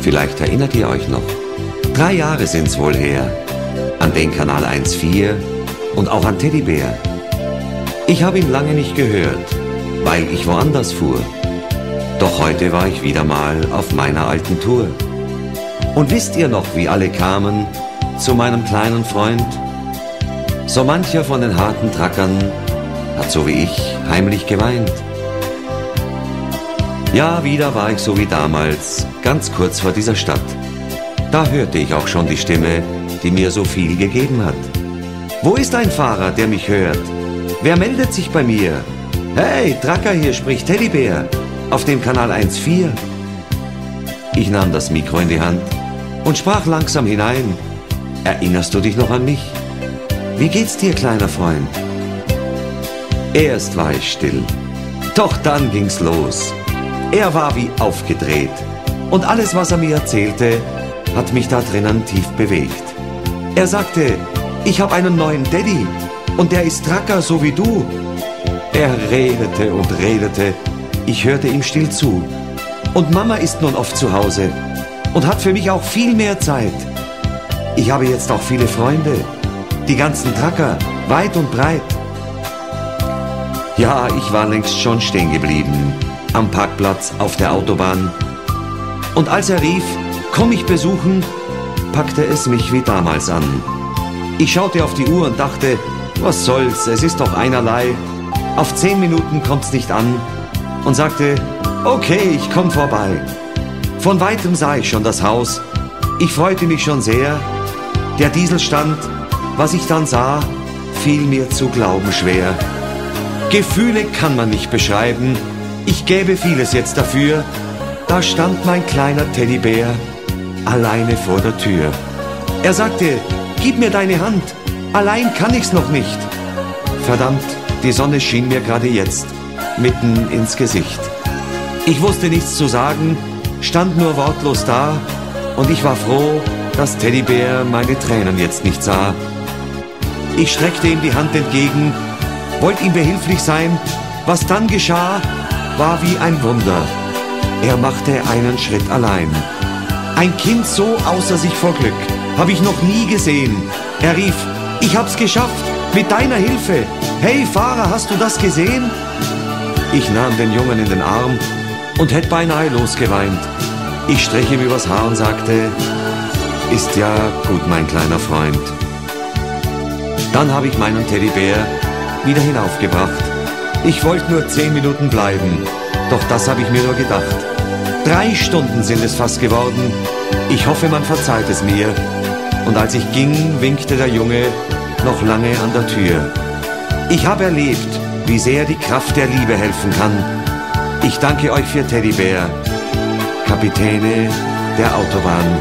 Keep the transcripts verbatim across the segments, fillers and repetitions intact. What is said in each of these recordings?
Vielleicht erinnert ihr euch noch. Drei Jahre sind's wohl her. An den Kanal eins vier und auch an Teddybär. Ich habe ihn lange nicht gehört, weil ich woanders fuhr. Doch heute war ich wieder mal auf meiner alten Tour. Und wisst ihr noch, wie alle kamen zu meinem kleinen Freund? So mancher von den harten Trackern hat so wie ich heimlich geweint. Ja, wieder war ich so wie damals, ganz kurz vor dieser Stadt. Da hörte ich auch schon die Stimme, die mir so viel gegeben hat. Wo ist ein Fahrer, der mich hört? Wer meldet sich bei mir? Hey, Tracker, hier spricht Teddybär auf dem Kanal eins vier. Ich nahm das Mikro in die Hand und sprach langsam hinein. Erinnerst du dich noch an mich? Wie geht's dir, kleiner Freund? Erst war ich still, doch dann ging's los. Er war wie aufgedreht und alles, was er mir erzählte, hat mich da drinnen tief bewegt. Er sagte, ich habe einen neuen Daddy und der ist Tracker, so wie du. Er redete und redete, ich hörte ihm still zu. Und Mama ist nun oft zu Hause und hat für mich auch viel mehr Zeit. Ich habe jetzt auch viele Freunde, die ganzen Tracker, weit und breit. Ja, ich war längst schon stehen geblieben, am Parkplatz auf der Autobahn. Und als er rief, komm mich besuchen, packte es mich wie damals an. Ich schaute auf die Uhr und dachte, was soll's, es ist doch einerlei. Auf zehn Minuten kommt's nicht an und sagte, okay, ich komm vorbei. Von weitem sah ich schon das Haus. Ich freute mich schon sehr. Der Diesel stand, was ich dann sah, fiel mir zu glauben schwer. Gefühle kann man nicht beschreiben. Ich gäbe vieles jetzt dafür. Da stand mein kleiner Teddybär alleine vor der Tür. Er sagte, gib mir deine Hand, allein kann ich's noch nicht. Verdammt, die Sonne schien mir gerade jetzt mitten ins Gesicht. Ich wusste nichts zu sagen, stand nur wortlos da und ich war froh, dass Teddybär meine Tränen jetzt nicht sah. Ich streckte ihm die Hand entgegen, wollte ihm behilflich sein. Was dann geschah, war wie ein Wunder. Er machte einen Schritt allein. Ein Kind so außer sich vor Glück habe ich noch nie gesehen. Er rief, ich hab's geschafft, mit deiner Hilfe. Hey Fahrer, hast du das gesehen? Ich nahm den Jungen in den Arm und hätte beinahe losgeweint. Ich strich ihm übers Haar und sagte, ist ja gut, mein kleiner Freund. Dann habe ich meinen Teddybär wieder hinaufgebracht. Ich wollte nur zehn Minuten bleiben, doch das habe ich mir nur gedacht. Drei Stunden sind es fast geworden. Ich hoffe, man verzeiht es mir. Und als ich ging, winkte der Junge noch lange an der Tür. Ich habe erlebt, wie sehr die Kraft der Liebe helfen kann. Ich danke euch für Teddybär, Kapitäne der Autobahn.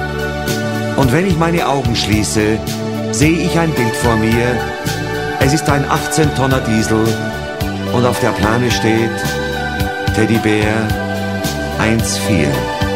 Und wenn ich meine Augen schließe, sehe ich ein Bild vor mir. Es ist ein achtzehn Tonner Diesel und auf der Plane steht Teddybär eins vier.